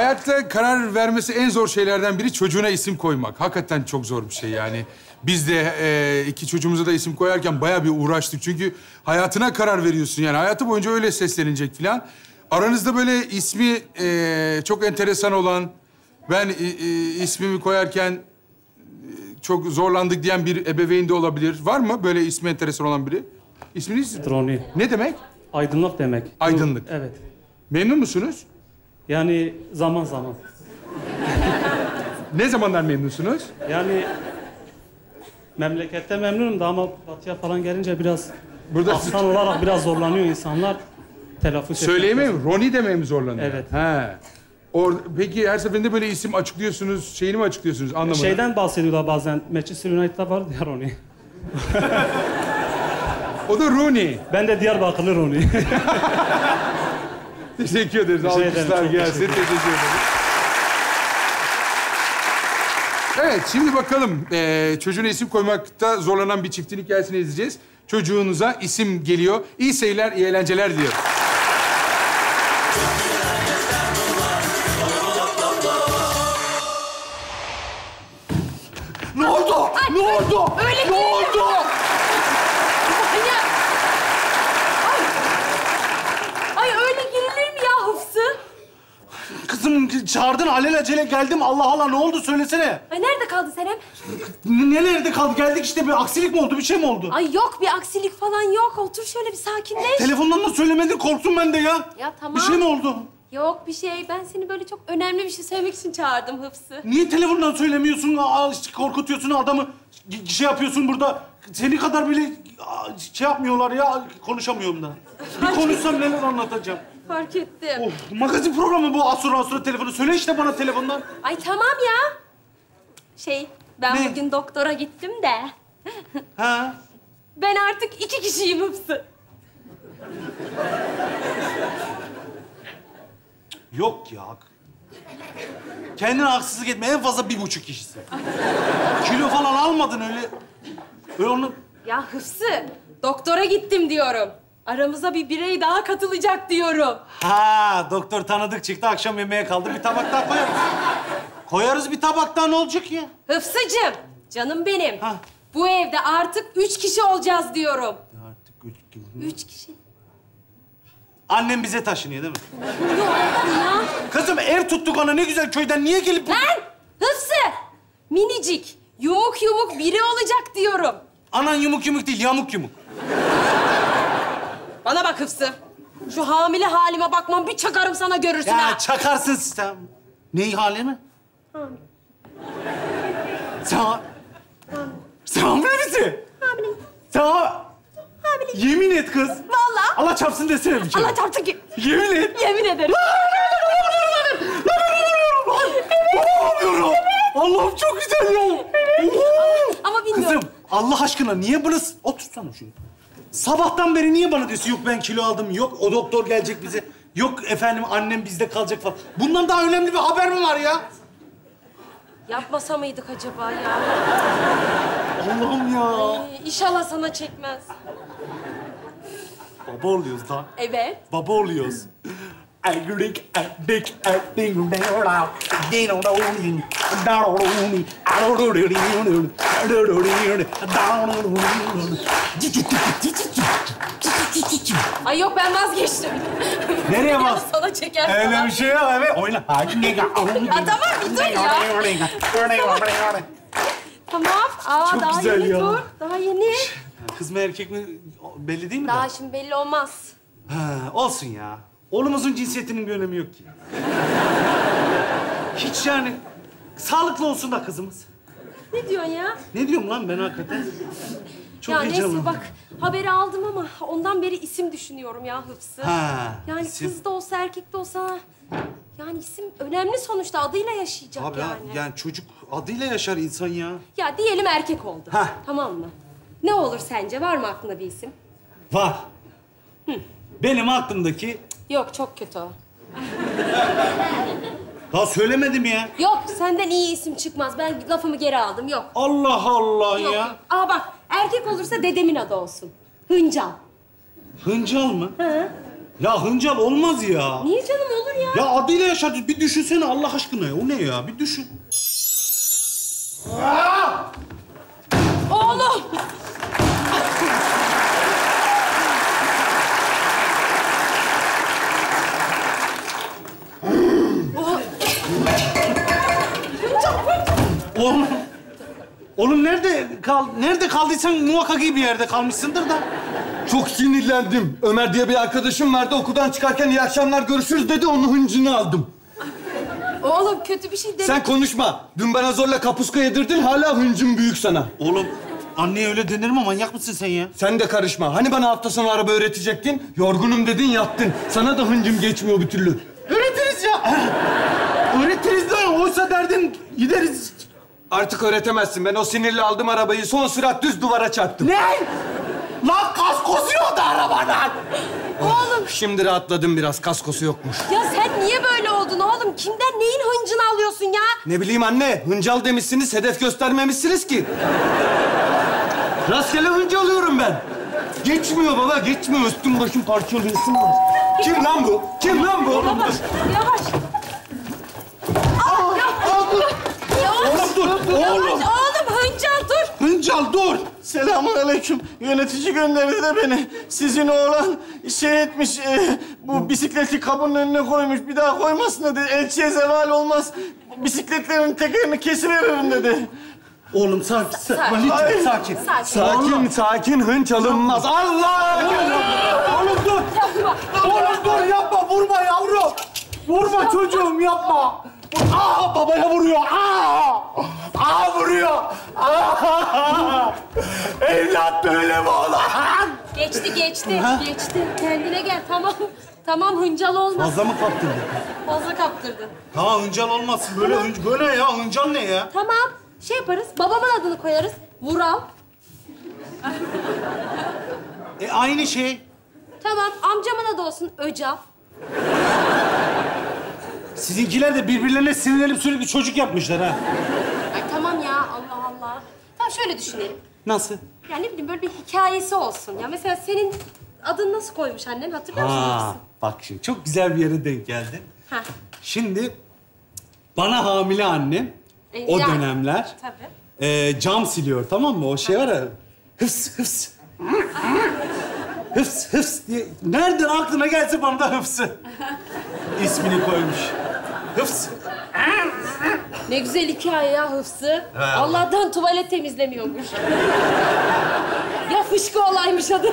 Hayatta karar vermesi en zor şeylerden biri çocuğuna isim koymak. Hakikaten çok zor bir şey yani. Biz de iki çocuğumuza da isim koyarken bayağı bir uğraştık. Çünkü hayatına karar veriyorsun yani. Hayatı boyunca öyle seslenecek falan. Aranızda böyle ismi çok enteresan olan, ben ismimi koyarken çok zorlandık diyen bir ebeveyn de olabilir. Var mı böyle ismi enteresan olan biri? İsminiz? Roni. Ne demek? Aydınlık demek. Aydınlık. Evet. Memnun musunuz? Yani zaman zaman. Ne zamanlar memnunsunuz? Yani memlekette memnunum da ama batıya falan gelince biraz Burada aksan olarak biraz zorlanıyor insanlar. Telaffuz söyleyemeyim mi? Roni demeye mi zorlanıyor? Evet. He. Peki her seferinde böyle isim açıklıyorsunuz, şeyini mi açıklıyorsunuz anlamadım. Şeyden bahsediyorlar bazen. Manchester United'da vardı ya Roni. O da Rooney. Ben de Diyarbakırlı Roni. Teşekkür ederiz. Rica ederim, Alkışlar çok gelsin. teşekkür Teşekkür ederim. Evet, şimdi bakalım. Çocuğuna isim koymakta zorlanan bir çiftin hikayesini izleyeceğiz. Çocuğunuza isim geliyor. İyi seyirler, iyi eğlenceler diliyorum. Ne oldu? Ne oldu? Öyle ne oldu? Ay öyle girilir mi ya Hıfzı? Kızım çağırdın alelacele geldim. Allah Allah ne oldu söylesene. Ay nerede kaldı Senem? Ne nerede kaldı? Geldik işte bir aksilik mi oldu? Bir şey mi oldu? Ay yok bir aksilik falan yok. Otur şöyle bir sakinleş. Telefondan da söylemedin korktum ben de ya. Ya tamam. Bir şey mi oldu? Yok bir şey. Ben seni böyle çok önemli bir şey söylemek için çağırdım Hıfzı. Niye telefondan söylemiyorsun? Korkutuyorsun adamı. Şey yapıyorsun burada. Seni kadar bile şey yapmıyorlar ya. Konuşamıyorum da. Bir konuşsam neler anlatacağım. Fark ettim. Of, magazin programı bu asura telefonu. Söyle işte bana telefondan. Ay tamam ya. Ben Ne? bugün doktora gittim de. Ha? Ben artık 2 kişiyim Hıfzı. Yok ya. Kendine haksızlık etme. En fazla 1,5 kişisin. Kilo falan almadın öyle. Öyle onu... Ya Hıfzı, doktora gittim diyorum. Aramıza bir birey daha katılacak diyorum. Ha, doktor tanıdık çıktı. Akşam yemeğe kaldı. Bir tabak daha koyarız. Koyarız bir tabak daha ne olacak ya? Hıfzıcığım, canım benim. Ha. Bu evde artık 3 kişi olacağız diyorum. Artık 3 kişi. Annem bize taşınıyor değil mi? Yok ya. Kızım ev tuttuk ona ne güzel köyden. Niye gelip... Lan! Hıfzı! Minicik, yumuk yumuk biri olacak diyorum. Anan yumuk yumuk değil, yamuk yumuk. Bana bak Hıfzı. Şu hamile halime bakmam bir çakarım sana görürsün ha. Ya çakarsın sen. Neyi hali mi? Sen... Sen hamile misin? Hamileyim. Sen... Hamileyim. Yemin et kız. Vallahi. Allah çarpsın desene bir kere. Allah çarpsın ki. Yemin et. Yemin ederim. Anlamıyorum. Allah'ım çok güzel ya. Ama bilmiyorum. Kızım Allah aşkına niye bunu... Otursana şunu. Sabahtan beri niye bana diyorsun? Yok ben kilo aldım, yok o doktor gelecek bize. Yok efendim annem bizde kalacak falan. Bundan daha önemli bir haber mi var ya? Yapmasa mıydık acaba ya? Allah'ım ya. İnşallah sana çekmez. Baba oluyoruz lan. Evet. Baba oluyoruz. Ay yok ben vazgeçtim. Nereye bak? Sana çeker Öyle falan. bir şey yok evet. Oyna. Ya tamam bir dur ya. Tamam. Çok Daha güzel yeni ya. dur. Daha yeni. Kız mı erkek mi belli değil mi? Daha şimdi belli olmaz. Ha, olsun ya. Oğlumuzun cinsiyetinin bir önemi yok ki. Hiç yani. Sağlıklı olsun da kızımız. Ne diyorsun ya? Ne diyorum lan ben hakikaten? Çok Ya heyecanlıyım. neyse bak haberi aldım ama ondan beri isim düşünüyorum ya Hıfzı. Ha, Yani isim. kız da olsa erkek de olsa yani isim önemli sonuçta adıyla yaşayacak Abi yani. yani çocuk adıyla yaşar insan ya. Ya diyelim erkek oldu. Hah. Tamam mı? Ne olur sence? Var mı aklında bir isim? Var. Benim aklımdaki... Yok çok kötü o. Daha söylemedim ya. Yok senden iyi isim çıkmaz. Ben lafımı geri aldım. Yok. Allah Allah Yok. ya. Yok. Aa bak erkek olursa dedemin adı olsun. Hıncal. Hıncal mı? Hı. Ya hıncal olmaz ya. Niye canım, olur ya? Ya adıyla yaşatıyoruz. Bir düşünsene Allah aşkına ya. O ne ya? Bir düşün. Oğlum! Oğlum. Oğlum nerede kaldıysan muhakkak iyi bir yerde kalmışsındır da. Çok sinirlendim. Ömer diye bir arkadaşım vardı. Okuldan çıkarken iyi akşamlar görüşürüz dedi. Onun hıncını aldım. Oğlum kötü bir şey deme. Sen konuşma. Dün bana zorla kapuska yedirdin. Hala hıncım büyük sana. Oğlum anneye öyle denir mi? Manyak mısın sen ya? Sen de karışma. Hani bana hafta sonu araba öğretecektin? Yorgunum dedin, yattın. Sana da hıncım geçmiyor bir türlü. Öğretiriz ya. Öğretiriz de oysa derdin gideriz. Artık öğretemezsin. Ben o sinirle aldım arabayı. Son sürat düz duvara çarptım. Ne? Lan kaskosu yoktu arabadan. Oğlum Şimdi rahatladım biraz. Kaskosu yokmuş. ya sen niye böyle oldun oğlum? Kimden neyin hıncını alıyorsun ya? Ne bileyim anne. Hıncal demişsiniz. Hedef göstermemişsiniz ki. Rastgele hınca alıyorum ben. Geçmiyor baba, geçmiyor. Üstüm başım parçalıyorsun. Kim lan bu? Kim lan bu? Yavaş, yavaş. Yavaş. Dur, Yavaş oğlum. oğlum, hıncal dur. Hıncal dur. Selamünaleyküm. Yönetici gönderdi de beni. Sizin oğlan şey etmiş, bu bisikleti kapının önüne koymuş. Bir daha koymasın dedi. Elçiye zeval olmaz. Bisikletlerin tekerini kesiveririm dedi. Oğlum sakin. Sakin. Lütfen sakin. Sakin, sakin. Hınç alınmaz. Allah! Oğlum dur. Oğlum dur yapma. Vurma yavrum. Vurma çocuğum yapma. Aa babaya vuruyor. Aa vuruyor. Evlat böyle mi olur? Geçti, geçti. Kendine gel, tamam. Tamam, hıncal olma. Fazla mı kaptırdın? Fazla kaptırdın. Tamam hıncal olmasın. Böyle ya. Hıncal ne ya? Tamam, şey yaparız, babamın adını koyarız. Vural. Aynı şey. Tamam, amcamın adı olsun, Öcal. Sizinkiler de birbirlerine sinirlenip sürekli çocuk yapmışlar ha. Ay tamam ya, Allah Allah. Tamam, şöyle düşünelim. Nasıl? Yani ne bileyim, böyle bir hikayesi olsun. Ya mesela senin adını nasıl koymuş annen, hatırlıyor musun? Bak şimdi çok güzel bir yere denk geldin. Ha. Şimdi bana hamile annem o Yani, dönemler tabii. cam siliyor tamam mı? O şey var ya hıfs hıfs. Hıfs hıfs diye. Nereden aklına gelse bana da hıfsı. İsmini koymuş. Hıfs. Ne güzel hikaye ya Hıfzı. Allah'tan tuvalet temizlemiyormuş. Ya fışkı olaymış adı.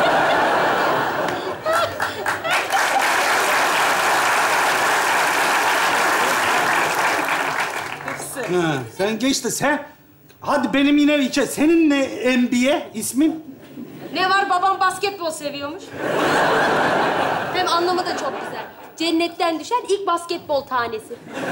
Hıfzı. Ha, sen geç de sen. Hadi benim yine hikaye. Senin ne Enbiye ismin? Ne var, babam basketbol seviyormuş. Hem anlamı da çok güzel. Cennetten düşen ilk basketbol tanesi.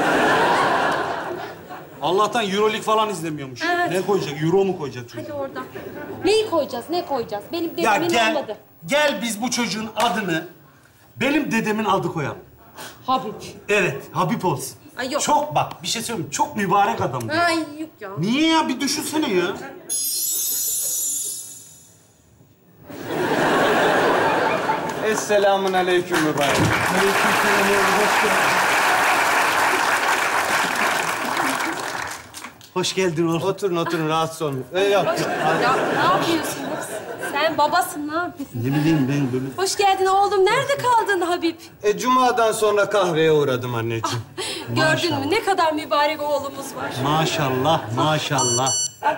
Allah'tan Euroleague falan izlemiyormuş. Evet. Ne koyacak? Euro mu koyacak çocuk? Hadi oradan. Neyi koyacağız, ne koyacağız? Benim Ya dedemin olmadı. gel biz bu çocuğun adını benim dedemin adı koyalım. Habib. Evet, Habib olsun. Ay yok. Çok bak, bir şey söyleyeyim. Çok mübarek adamdı. Ay yok ya. Niye ya? Bir düşünsene ya. Esselamun aleyküm mübarek. Hoş geldin oğlum. Oturun, oturun. Rahatsız olmayın. Yok. Ya ne yapıyorsun Hıfzı? Sen babasın, ne yapıyorsun? Ne bileyim ben böyle. Hoş geldin oğlum. Nerede kaldın Habib? Cuma'dan sonra kahveye uğradım anneciğim. Gördün mü? Ne kadar mübarek oğlumuz var. Maşallah, maşallah.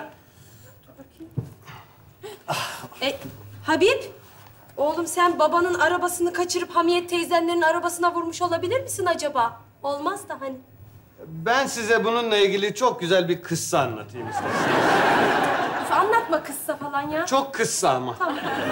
Habib, oğlum sen babanın arabasını kaçırıp Hamiyet teyzenlerin arabasına vurmuş olabilir misin acaba? Olmaz da hani. Ben size bununla ilgili çok güzel bir kıssa anlatayım isterseniz. Üf, anlatma kıssa falan ya. Çok kıssa ama. Tamam.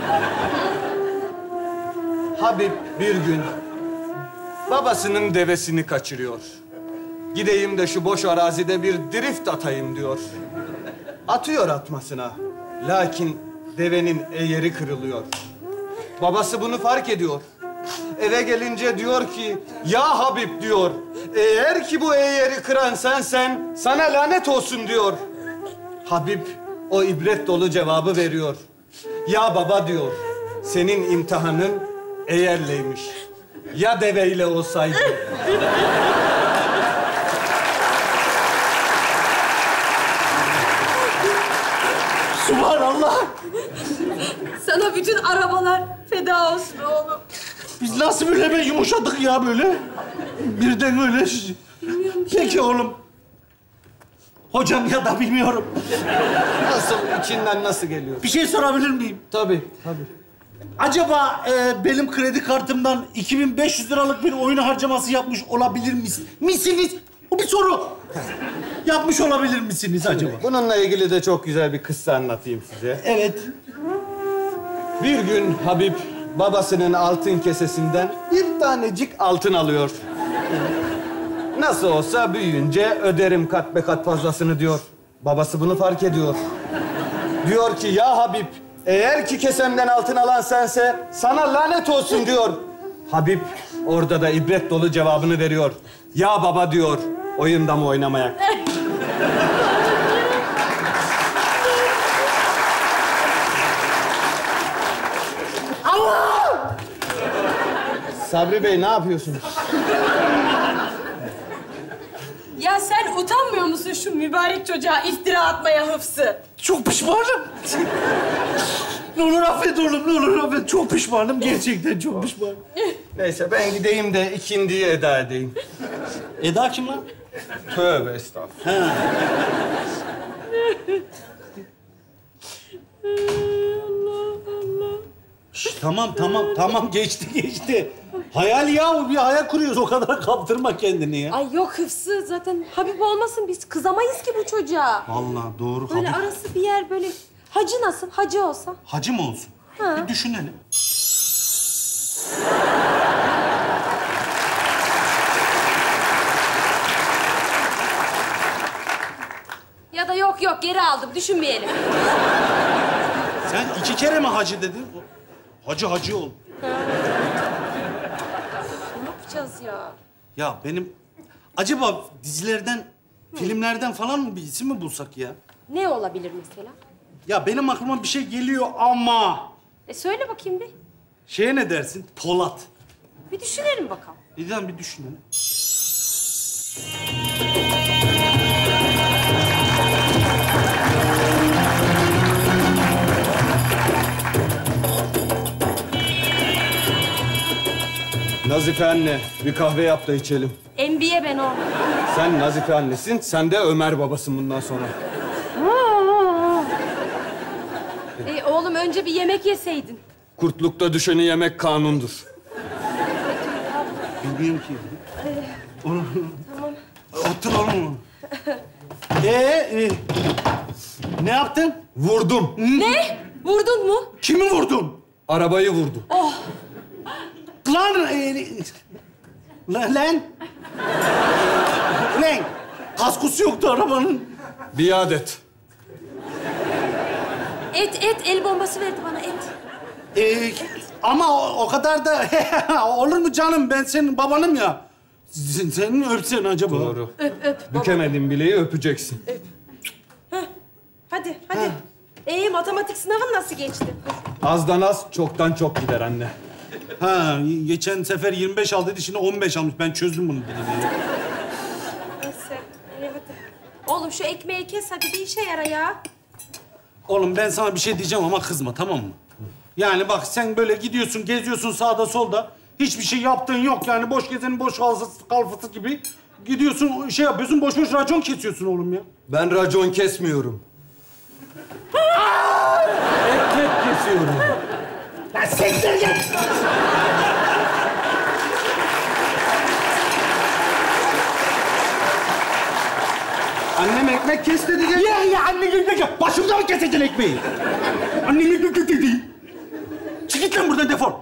Habib bir gün babasının devesini kaçırıyor. Gideyim de şu boş arazide bir drift atayım diyor. Atıyor atmasına. Lakin devenin eğeri kırılıyor. Babası bunu fark ediyor. Eve gelince diyor ki, ya Habib diyor, eğer ki bu eğeri kıran sensen, sana lanet olsun diyor. Habib o ibret dolu cevabı veriyor. Ya baba diyor, senin imtihanın Eğerleymiş. Ya deveyle olsaydı? Subhanallah. Sana bütün arabalar feda olsun oğlum. Biz nasıl böyle be yumuşadık ya böyle? Birden öyle. Peki oğlum. Hocam ya da bilmiyorum. Nasıl, içinden nasıl geliyor? Bir şey sorabilir miyim? Tabii. Acaba benim kredi kartımdan 2500 liralık bir oyun harcaması yapmış olabilir misiniz? Bu bir soru. Yapmış olabilir misiniz acaba? Bununla ilgili de çok güzel bir kıssa anlatayım size. Evet. Bir gün Habib babasının altın kesesinden bir tanecik altın alıyor. Nasıl olsa büyüyünce öderim kat be kat fazlasını diyor. Babası bunu fark ediyor. Diyor ki ya Habib, eğer ki kesemden altın alan sense sana lanet olsun diyor. Habib orada da ibret dolu cevabını veriyor. Ya baba diyor, oyunda mı oynamayak? Sabri Bey ne yapıyorsunuz? Ya sen utanmıyor musun şu mübarek çocuğa iftira atmaya Hıfzı? Çok pişmanım. Ne olur affet oğlum, ne olur affet. Çok pişmanım, gerçekten çok pişmanım. Neyse ben gideyim de ikindiyi eda edeyim. Eda kim lan? Tövbe estağfurullah. Ha. Şş, tamam geçti. Hayal ya, bir hayal kuruyoruz. O kadar kaptırma kendini ya. Ay yok Hıfzı zaten Habib olmasın biz kızamayız ki bu çocuğa. Vallahi doğru. Böyle Habib. arası bir yer böyle hacı nasıl? Hacı olsa. Hacı mı olsun? Ha. Bir düşünelim. Ya da yok geri aldım düşünmeyelim. Sen 2 kere mi hacı dedin? Hacı ol. Ne yapacağız ya? Ya benim... Acaba dizilerden, filmlerden falan mı bir isim mi bulsak ya? Ne olabilir mesela? Ya benim aklıma bir şey geliyor ama... Söyle bakayım bir. Şeye ne dersin? Polat. Bir düşünelim bakalım. İlhan bir düşünelim. Nazife anne, bir kahve yap da içelim. Enbiye ben o. Sen Nazife annesin, sen de Ömer babasın bundan sonra. Oğlum önce bir yemek yeseydin. Kurtlukta düşeni yemek kanundur. Bilmiyorum ki. Tamam. Otur oğlum. Ne yaptın? Vurdum. Ne? Vurdun mu? Kimi vurdun? Arabayı vurdu. Lan. Kaskosu yoktu arabanın. Biat et. Et el bombası verdi bana et. Ama o kadar da olur mu canım? Ben senin babanım ya. Senin öpsen acaba? Doğru. Öp. Bükemedin bileği öpeceksin. Hadi. Matematik sınavın nasıl geçti? Azdan az, çoktan çok gider anne. Ha, geçen sefer 25 aldıydı, şimdi 15 almış. Ben çözdüm bunu. Neyse. Hadi. Oğlum şu ekmeği kes hadi bir işe yara ya. Oğlum ben sana bir şey diyeceğim ama kızma, tamam mı? Yani bak sen böyle gidiyorsun, geziyorsun sağda solda. Hiçbir şey yaptığın yok yani. Boş gezenin boş kalfası gibi. Gidiyorsun, şey yapıyorsun, boş racon kesiyorsun oğlum ya. Ben racon kesmiyorum. Ekmek kesiyorum. Lan siktir git! Annem ekmek kes dedi. Ya annen ekmek yap. Başımda mı keseceksin ekmeği? Annen ekmek dedi. Çık git lan buradan, defol.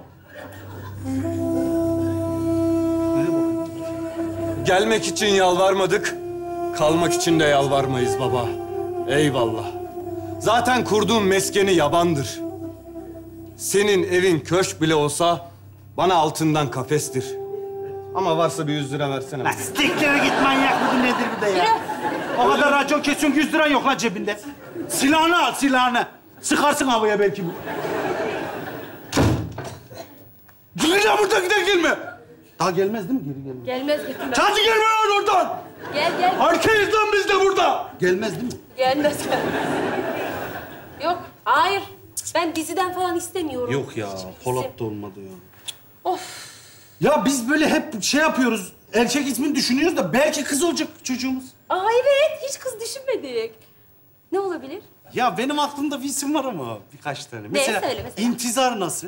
Gelmek için yalvarmadık, kalmak için de yalvarmayız baba. Eyvallah. Zaten kurduğum meskeni yabandır. Senin evin köşk bile olsa bana altından kafestir. Ama varsa bir 100 lira versene. Lan siktire git, manyak mıdır nedir bu da ya? Yürü. O kadar racon kesiyorsun, 100 lira yok lan cebinde. Silahını al, silahını. Sıkarsın havaya belki bu. Çıkacağım buradan, gider gelme. Daha gelmez değil mi? Geri gelmez. Gelmez getirmez. Hadi gelme lan oradan. Gel. Herkes lan biz de burada. Gelmez değil mi? Gelmez. Yok, hayır. Ben diziden falan istemiyorum. Yok ya, Hiçbir Polat isim. da olmadı ya. Of. Ya biz böyle hep şey yapıyoruz. Erkek ismini düşünüyoruz da belki kız olacak çocuğumuz. Aa evet, hiç kız düşünmedik. Ne olabilir? Ya benim aklımda bir isim var ama birkaç tane. Söyle mesela. İntizar nasıl?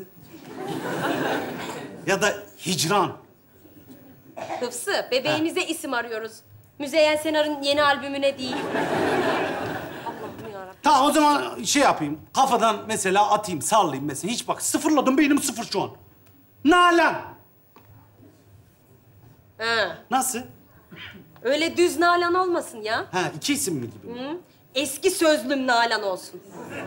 Ya da hicran. Hıfsı, bebeğimize isim arıyoruz. Müzeyyen Senar'ın yeni albümüne değil. Allah'ım yarabbim. Tamam o zaman şey yapayım. Kafadan mesela atayım, sallayayım mesela. Hiç bak sıfırladım, beynim sıfır şu an. Nalan. Ha, Nasıl? öyle düz Nalan olmasın ya. Ha, iki isim mi gibi? Hı? Eski sözlüm Nalan olsun.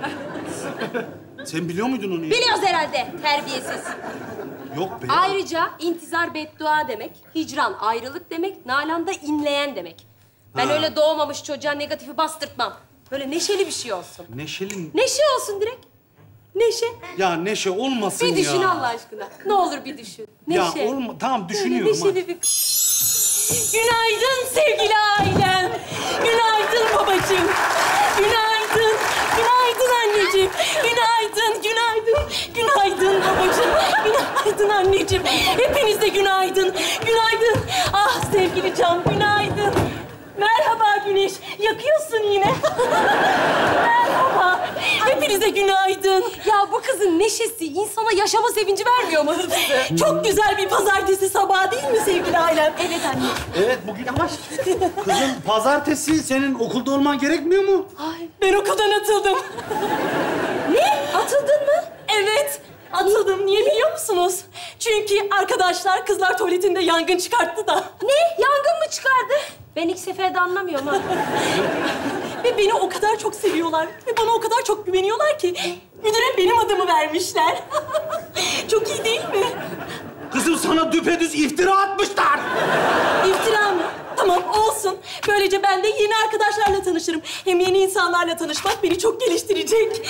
Sen biliyor muydun onu ya? Biliyoruz herhalde, terbiyesiz. Yok be. Ayrıca intizar beddua demek, hicran ayrılık demek, Nalan da inleyen demek. Ben Ha. öyle doğmamış çocuğa negatifi bastırtmam. Böyle neşeli bir şey olsun. Neşeli. Neşe olsun direkt. Neşe. Ya neşe olmasın Bir düşün ya. Allah aşkına. Ne olur bir düşün. Neşe. Ya olma. Tamam Böyle düşünüyorum. neşeli bir... Günaydın sevgili ailem. Günaydın babacığım. Günaydın. Günaydın anneciğim. Günaydın, günaydın. Günaydın babacığım. Günaydın anneciğim. Hepinize günaydın. Günaydın. Ah sevgili Can, günaydın. Merhaba Güneş. Yakıyorsun yine. Merhaba. Hepinize günaydın. Ya bu kızın neşesi insana yaşama sevinci vermiyor mu? Çok güzel bir pazartesi sabahı değil mi sevgili ailem? Evet anne. Evet bugün yavaş. Kızım pazartesi senin okulda olman gerekmiyor mu? Ay, ben okuldan atıldım. Ne? Atıldın mı? Evet. Atıldım. Niye biliyor musunuz? Çünkü arkadaşlar kızlar tuvaletinde yangın çıkarttı da. Ne? Yangın mı çıkardı? Ben ilk seferde anlamıyorum ha. Ve beni o kadar çok seviyorlar ve bana o kadar çok güveniyorlar ki müdüre benim adımı vermişler. Çok iyi değil mi? Kızım sana düpedüz iftira atmışlar. İftira mı? Tamam olsun. Böylece ben de yeni arkadaşlarla tanışırım. Hem yeni insanlarla tanışmak beni çok geliştirecek.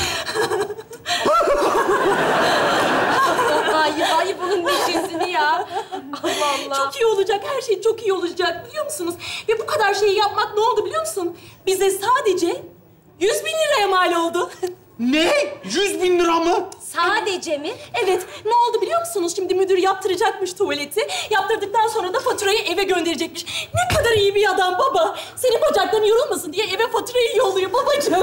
Ay bunun neşesini ya. Allah Allah. Çok iyi olacak, her şey çok iyi olacak biliyor musunuz? Ve bu kadar şeyi yapmak ne oldu biliyor musun? Bize sadece 100.000 liraya mal oldu. Ne? 100.000 lira mı? Sadece mi? Evet. Ne oldu biliyor musunuz? Şimdi müdür yaptıracakmış tuvaleti. Yaptırdıktan sonra da faturayı eve gönderecekmiş. Ne kadar iyi bir adam baba. Senin bacakların yorulmasın diye eve faturayı yolluyor babacığım.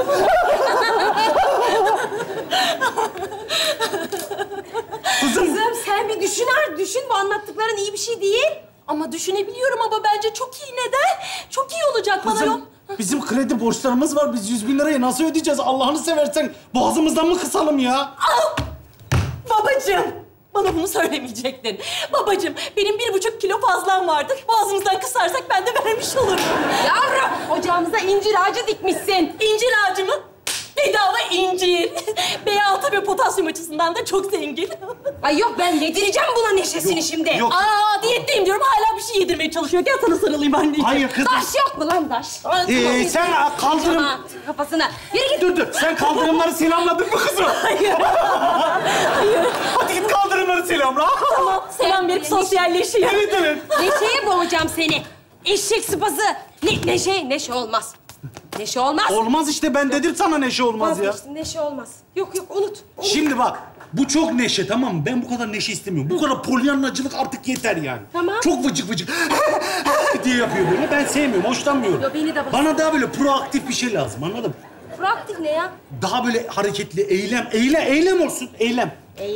Kızım sen bir düşün. Bu anlattıkların iyi bir şey değil. Ama düşünebiliyorum ama bence çok iyi. Neden? Çok iyi olacak bana yok. Bizim kredi borçlarımız var. Biz 100.000 lirayı nasıl ödeyeceğiz? Allah'ını seversen boğazımızdan mı kısalım ya? Babacığım, bana bunu söylemeyecektin. Babacığım, benim 1,5 kilo fazlam vardı. Boğazımızdan kısarsak ben de vermiş olurum. Yavrum, ocağımıza incir ağacı dikmişsin. İncir ağacı mı? Bedava incir. B6 ve potasyum açısından da çok zengin. Ay yok, ben yedireceğim buna neşesini şimdi. yok. Aa, diyetteyim diyorum. Hala bir şey yedirmeye çalışıyor. Gel sana sarılayım anneciğim. Hayır kızım. Taş yok mu lan taş? Sen kaldırım... Tamam, kafasına. Yürü git. Dur. Sen kaldırımları selamladın mı kızım? Hayır. Hayır. Hadi git kaldırımları selamla. Tamam, selam verip sosyalleşiyor. Evet. Neşeye boğacağım seni. Eşek sıpası. Neşe olmaz. Neşe olmaz. Olmaz işte, ben dedim sana neşe olmaz ya. Vazgeçtim, neşe olmaz. Yok, unut. Şimdi bak, bu çok neşe tamam mı? Ben bu kadar neşe istemiyorum. Bu kadar polyanlacılık artık yeter yani. Tamam. Çok vıcık diye yapıyor böyle. Ben sevmiyorum, hoşlanmıyorum. Yo, beni de bak. Bana daha böyle proaktif bir şey lazım, anladın mı? Proaktif ne ya? Daha böyle hareketli, eylem olsun, eylem.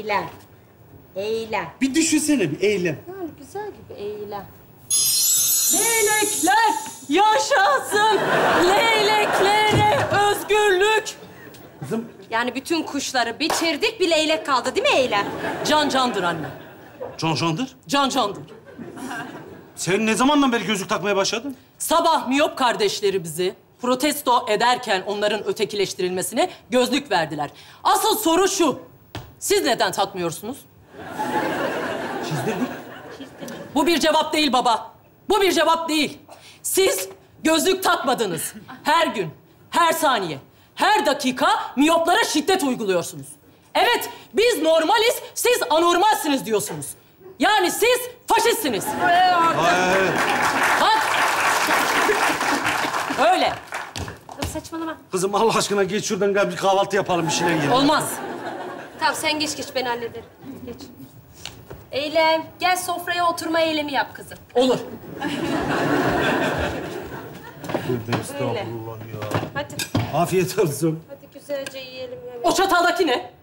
Eylem. Bir düşünsene, bir eylem. Yani güzel gibi eylem. Leylekler yaşasın. Leyleklere özgürlük. Kızım, Yani bütün kuşları bitirdik, bir leylek kaldı değil mi eylem? Can candır anne. Candır. Can candır. Sen ne zamandan beri gözlük takmaya başladın? Sabah miyop kardeşleri bizi protesto ederken onların ötekileştirilmesine gözlük verdiler. Asıl soru şu. Siz neden takmıyorsunuz? Çizdirdik. Bu bir cevap değil baba. Bu bir cevap değil. Siz gözlük takmadınız. Her gün, her saniye, her dakika miyoplara şiddet uyguluyorsunuz. Evet, biz normaliz, siz anormalsiniz diyorsunuz. Yani siz faşistsiniz. Bak. Öyle. Saçmalama. Kızım Allah aşkına geç şuradan gel bir kahvaltı yapalım bir şeyler yiyelim. Olmaz. Tamam sen geç ben hallederim. Geç. Eylem, gel sofraya oturma eylemi yap kızım. Olur. Öyle. Hadi, Afiyet olsun. hadi güzelce yiyelim. Yani. O çataldaki ne?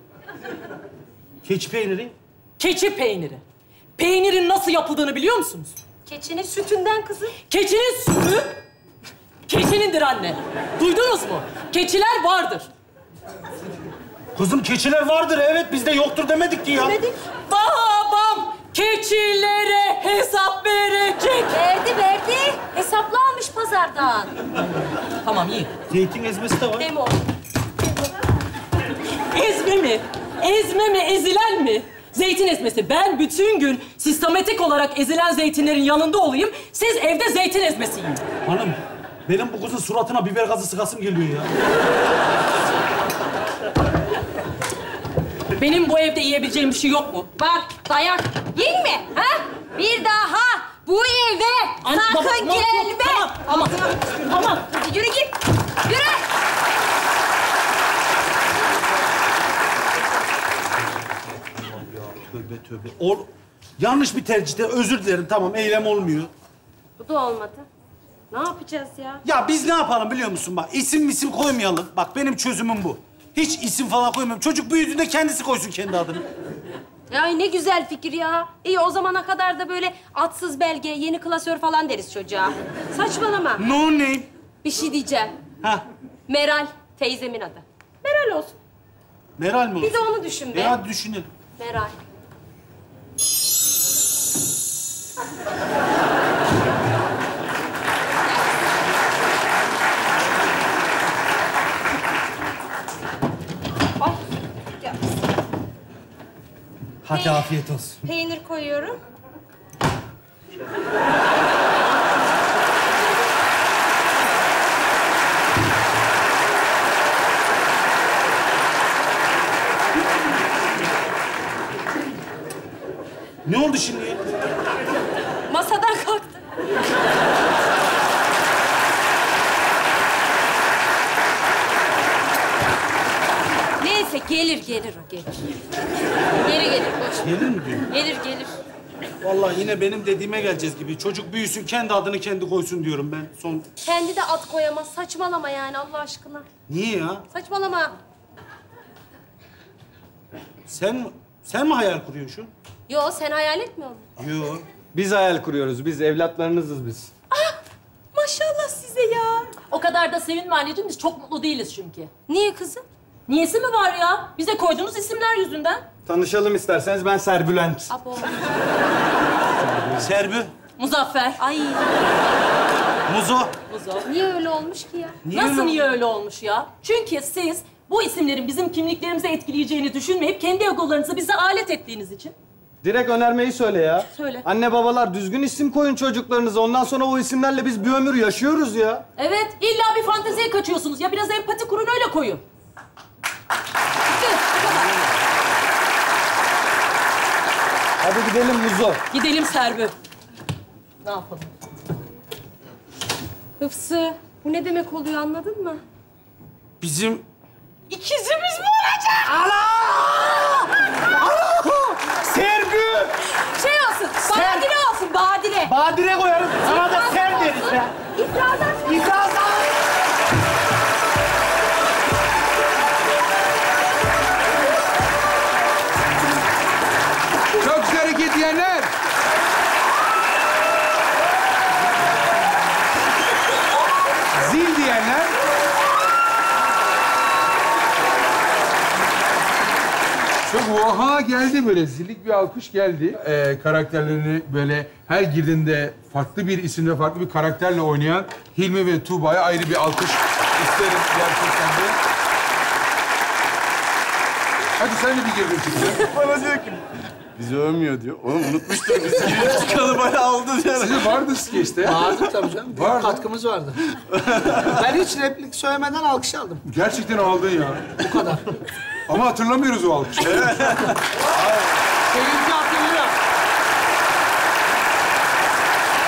Keçi peyniri. Keçi peyniri. Peynirin nasıl yapıldığını biliyor musunuz? Keçinin sütünden kızım. Keçinin sütü keçinindir anne. Duydunuz mu? Keçiler vardır. Kızım keçiler vardır evet bizde yoktur demedik ki ya. Dedik. Babam keçilere hesap verecek. Verdi. Hesaplı almış pazardan. Tamam iyi. Zeytin ezmesi de var. Demo. Ezme mi? Ezme mi? Ezilen mi? Zeytin ezmesi. Ben bütün gün sistematik olarak ezilen zeytinlerin yanında olayım. Siz evde zeytin ezmesi yiyin. Hanım benim bu kızın suratına biber gazı sıkasım geliyor ya. Benim bu evde yiyebileceğim bir şey yok mu? Bak dayak. Yiyin mi? Ha? Bir daha bu eve Anne, sakın baba, gelme. Tamam. Hadi yürü git. Yürü. Tövbe. Yanlış bir tercihte özür dilerim tamam eylem olmuyor. Bu da olmadı. Ne yapacağız ya? Ya biz ne yapalım biliyor musun bak isim koymayalım. Bak benim çözümüm bu. Hiç isim falan koymuyorum. Çocuk büyüdüğünde kendisi koysun kendi adını. Ay ne güzel fikir ya. İyi o zamana kadar da böyle atsız belge, yeni klasör falan deriz çocuğa. Saçmalama. No name. Bir şey diyeceğim. Ha. Meral teyzemin adı. Meral olsun. Meral mi Bir olsun? de onu düşün be. Hadi düşünelim. Meral. Ay. Ya, Hadi afiyet olsun. peynir koyuyorum. Ne oldu şimdi ya? Masadan kalktı. Neyse gelir o gelir. Gelir boş. Gelir mi diyor? Gelir. Vallahi yine benim dediğime geleceğiz gibi. Çocuk büyüsün, kendi adını kendi koysun diyorum ben. Son... Kendi de at koyamaz. Saçmalama yani Allah aşkına. Niye ya? Saçmalama. Sen mi hayal kuruyorsun? Yo sen hayal etmiyor musun? Yo. Biz hayal kuruyoruz. Biz evlatlarınızız biz. Maşallah size ya. O kadar da sevinme anneciğim. Biz çok mutlu değiliz çünkü. Niye kızım? Niyesi mi var ya? Bize koyduğunuz isimler yüzünden. Tanışalım isterseniz. Ben Serbülent. Abo. Serbü, Muzaffer. Ay Muzo. niye öyle olmuş ki ya? Nasıl niye öyle olmuş ya? Çünkü siz bu isimlerin bizim kimliklerimizi etkileyeceğini düşünmeyip kendi egolarınızı bize alet ettiğiniz için. Direkt önermeyi söyle ya. Söyle. Anne babalar düzgün isim koyun çocuklarınıza. Ondan sonra o isimlerle biz bir ömür yaşıyoruz ya. Evet, illa bir fanteziye kaçıyorsunuz. Ya biraz empati kurun, öyle koyun. Hadi gidelim Muzo. Gidelim Serbü. Ne yapalım? Hıfsı bu ne demek oluyor anladın mı? Bizim... İkizimiz mi olacak? Serbü! Şey olsun, badire olsun, badire. Badire koyarız. Sana da ser deriz be. İfrazat. İfrazat. Çok güzel hareket diyenler. Zil diyenler. Çok oha geldi böyle. Zillik bir alkış geldi. Karakterlerini böyle her girdiğinde farklı bir isimle, farklı bir karakterle oynayan Hilmi ve Tuğba'ya ayrı bir alkış isterim gerçekten de. Hadi sen de bir girdin çıktı. Bana diyor ki, bizi övmüyor diyor. Oğlum unutmuştur biz. Giriyor çıkalı bayağı oldu diyor. Sizin vardı skeçte. Vardı tabii canım. Büyük Vardı. katkımız vardı. Ben hiç replik söylemeden alkış aldım. Gerçekten aldın ya. Bu kadar. Ama hatırlamıyoruz o alkışı. Seninki hatırlıyor.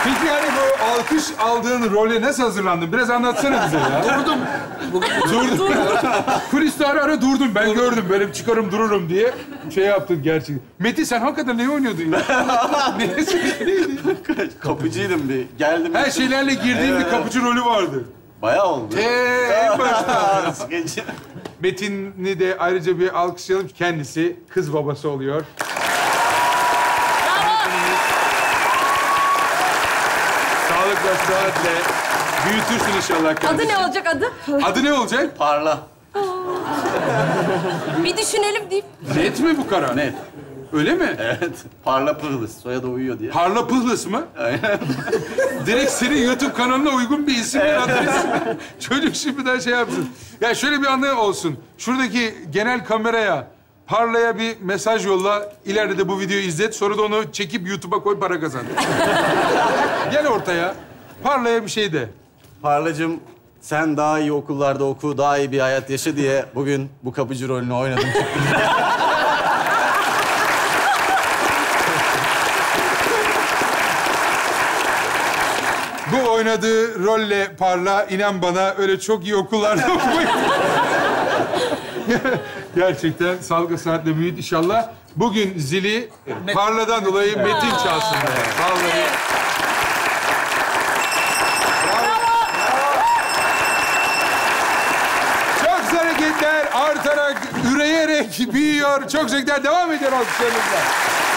Peki yani bu alkış aldığın role nasıl hazırlandın? Biraz anlatsana bize ya. Durdum. Durdum. Kuliste ara durdum. Ben gördüm. Böyle çıkarım dururum diye şey yaptın gerçekten. Metin sen hakikaten ne oynuyordun ya? Kapıcıydım bir. Geldim. Her şeylerle girdiğin bir kapıcı rolü vardı. Bayağı oldu. En başta. Skeci. Metin'i de ayrıca bir alkışlayalım. Kendisi kız babası oluyor. Sağlıkla, sıhhatle büyütürsün inşallah Adı kendisi. ne olacak adı? Adı ne olacak? Parla. Bir düşünelim deyip. Net mi bu karar? Net. Öyle mi? Evet. Parla Pırlıs. Soyadı uyuyor diye. Parla Pıhlıs mı? Direkt senin YouTube kanalına uygun bir isim bir adres. Çocuk şimdiden şey yapsın. Ya şöyle bir anı olsun. Şuradaki genel kameraya Parla'ya bir mesaj yolla. İleride de bu videoyu izlet. Sonra da onu çekip YouTube'a koy, para kazan. Gel ortaya. Parla'ya bir şey de. Parlacığım, sen daha iyi okullarda oku, daha iyi bir hayat yaşa diye bugün bu kapıcı rolünü oynadım. Bu oynadığı rolle Parla, inan bana öyle çok iyi okullarda okumayı... Gerçekten sağlıklı saatle büyüt inşallah. Bugün zili Parla'dan dolayı Metin çalsın. Vallahi. Çok güzel hareketler artarak, üreyerek büyüyor. Çok güzel hareketler devam ediyor alkışlarınızla.